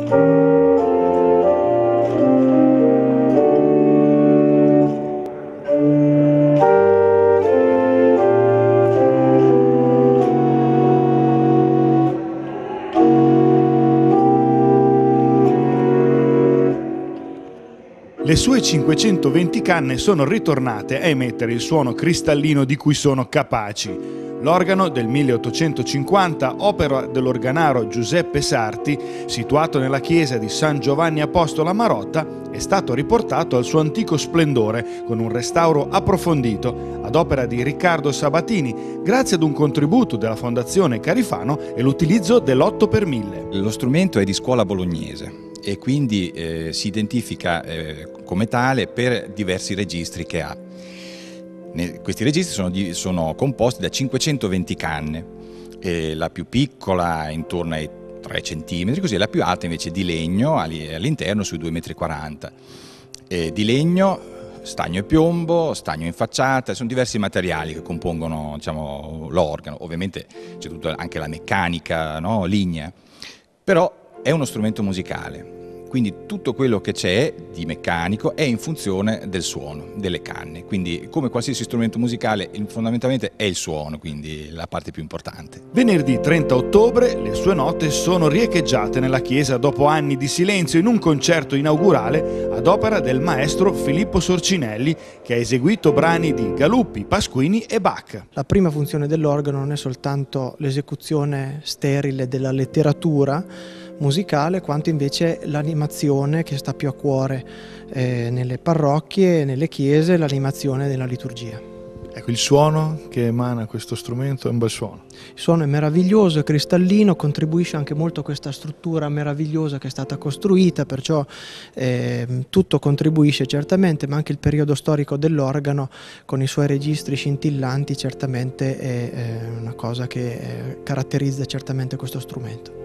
Le sue 520 canne sono ritornate a emettere il suono cristallino di cui sono capaci. L'organo del 1850, opera dell'organaro Giuseppe Sarti, situato nella chiesa di San Giovanni Apostolo a Marotta, è stato riportato al suo antico splendore con un restauro approfondito ad opera di Riccardo Sabatini, grazie ad un contributo della Fondazione Carifano e l'utilizzo dell'8x1000. Lo strumento è di scuola bolognese e quindi si identifica come tale per diversi registri che ha. Questi registri sono composti da 520 canne, la più piccola è intorno ai 3 cm, così la più alta invece di legno all'interno sui 2,40 m. Di legno, stagno e piombo, stagno in facciata, sono diversi materiali che compongono, diciamo, l'organo. Ovviamente c'è tutta anche la meccanica, no? Lignea, però è uno strumento musicale. Quindi tutto quello che c'è di meccanico è in funzione del suono, delle canne. Quindi come qualsiasi strumento musicale fondamentalmente è il suono, quindi la parte più importante. Venerdì 30 ottobre le sue note sono riecheggiate nella chiesa dopo anni di silenzio in un concerto inaugurale ad opera del maestro Filippo Sorcinelli, che ha eseguito brani di Galuppi, Pasquini e Bach. La prima funzione dell'organo non è soltanto l'esecuzione sterile della letteratura musicale, quanto invece l'animazione che sta più a cuore nelle parrocchie, nelle chiese, l'animazione della liturgia. Ecco, il suono che emana questo strumento è un bel suono. Il suono è meraviglioso, è cristallino, contribuisce anche molto a questa struttura meravigliosa che è stata costruita, perciò tutto contribuisce certamente, ma anche il periodo storico dell'organo con i suoi registri scintillanti certamente è una cosa che caratterizza certamente questo strumento.